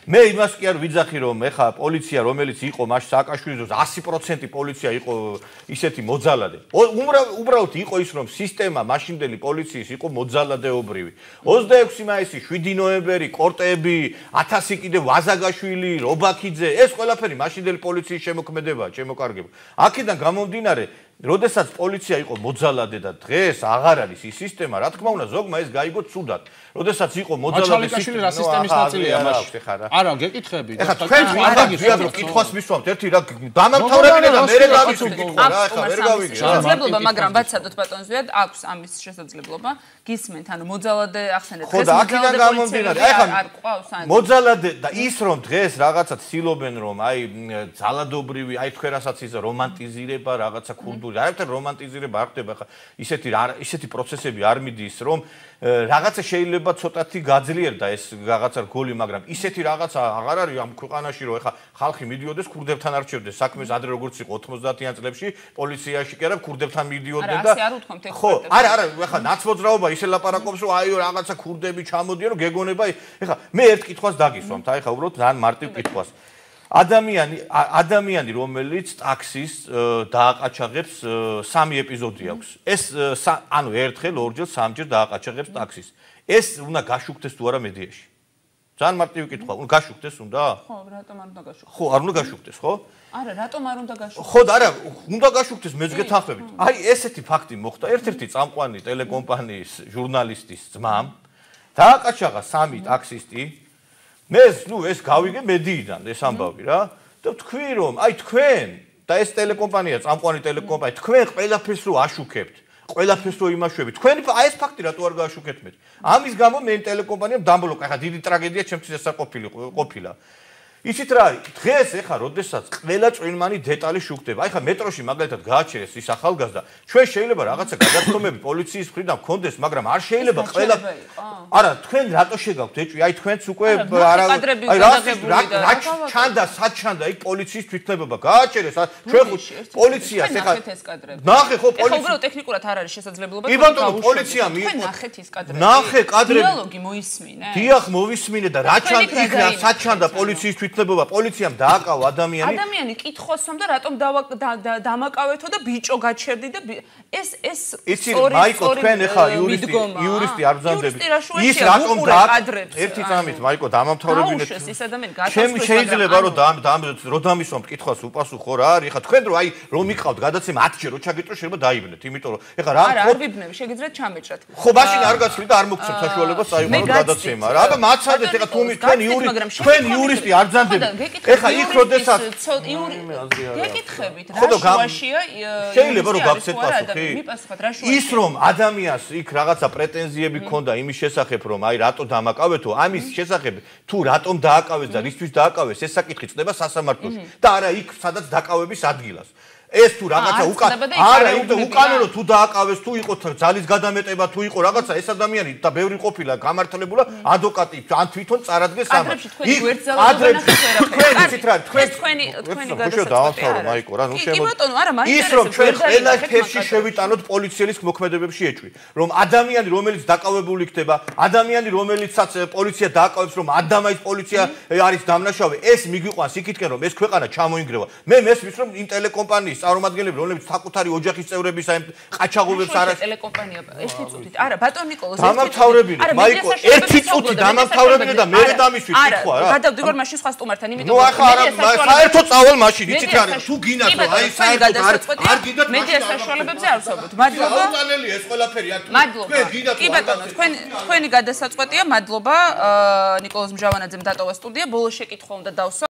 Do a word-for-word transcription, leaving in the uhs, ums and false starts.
მე იმას კი არ ვიძახი რომ ეხა პოლიცია რომელიც იყო მას სააკაშვილის ასი პროცენტი პოლიცია იყო ისეთი მოძალადე. უბრალოდ იყო ის რომ სისტემა მაშინდელი პოლიციის იყო მოძალადეობრივი. ოცდაექვსი მაისი, შვიდი ნოემბერი, კორტები, ათასი კიდე ვაზაგაშვილი, რობაქიძე, ეს ყველაფერი მაშინდელი პოლიციის შემოქმედებაა, შემოკარგება. აქედან გამომდინარე როდესაც პოლიცია იყო მოძალადე და დღეს აღარ არის ის სისტემა, რა თქმა უნდა, ზოგმა ეს გაიგო ცუდად. როდესაც იყო მოძალადე სისტემა, რა სისტემის ნაწილია მაშინ? არა, გეკითხები. ეხლა თქვენ არა ვიადრო კითხვას მისვამთ, ერთი რა დამამთავრებინე და მე დავისვით კითხვა რა, ეხლა ვერ გავიგე. შესაძლებლობა, მაგრამ ვაცადოთ ბატონ ზვიად, აქვს ამის შესაძლებლობა. გისმენთ, ანუ მოძალადე ახსენეთ, დღეს მოძალადე პოლიცია არ ყავს ან მოძალადე და ის რომ დღეს რაღაცა ცდილობენ რომ აი ძალადობრივი, აი თქვენ რასაც ის რომანტიზირება, რაღაცა კულტურა არაფერ რომანტიზირება არ ხდება ხა ისეთი ისეთი პროცესები არ მიდის რომ რაღაცა შეიძლება ცოტათი გაძლიერდა ეს რაღაცა რგოლი მაგრამ ისეთი რაღაცა აღარ არის ამ ქვეყანაში რომ ეხა ხალხი მიდიოდეს ქურდებთან არჩევდეს საქმეს ადრე როგორც იყო ოცდაათიან წლებში პოლიციაში კი არა ქურდებთან მიდიოდნენ და ხო არა არა ეხა ნაცმოძრაობა ისე ლაპარაკობს რომ აი რაღაცა ქურდები ჩამოდიან რომ გეგონება ეხა მე ერთ კითხვას დაგისვამთ აი ხა უბრალოდ ძალიან მარტივ კითხვას ადამიანი ადამიანი რომელიც ტაქსის დააყაჩაღებს სამი ეპიზოდი აქვს ეს ანუ ერთხელ ორჯერ სამჯერ დააყაჩაღებს ტაქსის ეს უნდა გაშუქდეს თუ არა მედიაში ძალიან მარტივი კითხვა უნდა გაშუქდეს უნდა ხო რატომ არ უნდა გაშუქდეს ხო არ უნდა გაშუქდეს ხო არა რატომ არ უნდა გაშუქდეს ხო არა უნდა გაშუქდეს მეც გეთანხმებით აი ესეთი ფაქტი მოხდა ერთ-ერთი წამყვანი ტელეკომპანიის ჟურნალისტის ძმამ დააყაჩაღა სამი ტაქსისტი მე ნუ ეს გავიგე მედიიდან ეს ამბავი რა და თქვი რომ აი თქვენ და ეს ტელეკომპანია წამყვანი ტელეკომპანია თქვენ ყველაფერს რო აშუქებთ ყველაფერს რო იმაშვებით თქვენ აი ეს ფაქტი რატო არ გააშუქებთ მე ამის გამო მე ტელეკომპანიამ დამბლოკა ხა დიდი ტრაგედია ჩემთვის ესა ყოფილი ყოფილა იცით რა არის დღეს ეხა როდესაც ყველა წვიმანი დეტალი შუქდება აი ხა მეტროში მაგალითად გააჩერეს ის ახალგაზრდა ჩვენ შეიძლება რაღაცა გადაწყვეტები პოლიციის მხრიდან გქონდეს მაგრამ არ შეიძლება ყველა არა თქვენ რატო შეგაქვთ ეჭვი აი თქვენც უკვე არა აი რა რა ჩანდა საჩანდა იქ პოლიციის თვითნებობა გააჩერეს ჩვენ პოლიციას ეხა ნახე ხო პოლიცია უბრალოდ ტექნიკურად არ არის შესაძლებლობა კი ბატონო პოლიცია მიიღო ნახეთ ის კადრები ნახე კადრები დიალოგი მოისმინე დიახ მოვისმინე და რა ჩანდა იქ რა საჩანდა პოლიციის თვითნებობა პოლიციამ დააკავა ადამიანი ადამიანი კითხოსომ და რატომ დამაკავეთო და ბიჭო გაჩერდი და ეს ეს სწორი მაიკო თქვენ ეხა იურისტი იურისტი არ ბრძანდები ის რატომ დააკადრებს ერთი წამით მაიკო დამამთავრებინეთ ეს ადამიანი გასასწორებს ჩემი შეიძლება რომ რომ დამისვამ კითხვას უპასუხო რა არის ეხა თქვენ რო აი რომ იყავთ გადაცემა ათჯერ რო ჩაგეჭრო შეიძლება დაიბნეთ იმიტომ რომ ეხა რა არა არ ვიბნები შეგიძლიათ ჩამეჭრათ ხო მაშინ არ გაცვლით და არ მოგცემ საშუალებას აიღო გადაცემა რა აბა მაცადეთ ეხა თუ თქვენ იურისტი თქვენ იურისტი არ ბრძანდებით ეხა იქ როდესაც გეკითხებით რა შუაშია შეიძლება რომ გაგცეთ პასუხი ის რომ ადამიანს იქ რაღაცა პრეტენზიები ქონდა იმის შესახებ რომ აი რატო დამაკავეთო ამის შესახებ თუ რატომ დააკავეს და რისთვის დააკავეს ეს საკითხი წდება სასამართლოში და არა იქ სადაც დაკავების ადგილას ეს თუ რაღაცა უკან არა უკანონო თუ დააკავეს თუ იყო ძალის გადამეტება თუ იყო რაღაცა ეს ადამიანი და ბევრი ყოფილა გამართლებულა ადვოკატი ან თვითონ წარადგეს ამას იქ ადრებში თქვენ იცით რა თქვენ თქვენი თქვენი გადასაწყვეტია მაიკო რა ნუ შემო ის რომ ჩვენ ყველა ფერში შევიტანოთ პოლიციის მოქმედებებში ეჭვი რომ ადამიანი რომელიც დაკავებული ხდება ადამიანი რომელიცაც პოლიცია დააკავებს რომ ადამაის პოლიცია არის დამნაშავე ეს მიგვიყვანს იქითკენ რომ ეს ქვეყანა ჩამოინგრევა მე მესმის რომ იმ ტელეკომპანიის წარმომადგენლები რომლებიც საკუთარი ოჯახის წევრების აი ყაჩაღობებს არა ტელეკომპანია ერთი წუთით არა ბატონ ნიკოლოზ დამამთავრებინე მაიკო ერთი წუთი დამამთავრებინე და მე დამისვით კითხვა რა გადავდივარ მაშინ სხვა სტუმართან იმიტომ ნუ ახლა არა საერთოდ წავალ მაშინ იცით რა თუ გინდათ რომ აი საერთოდ არ არ გინდათ მედია საშუალებებზე არ ვსაუბრობთ მადლობა აუტანელია ეს ყველაფერი არ მადლობა კი ბატონო თქვენ თქვენი გადასაწყვეტია მადლობა ნიკოლოზ მჟავანაძემ დატოვა სტუდია ბოლოს შეკითხვა უნდა დავსვა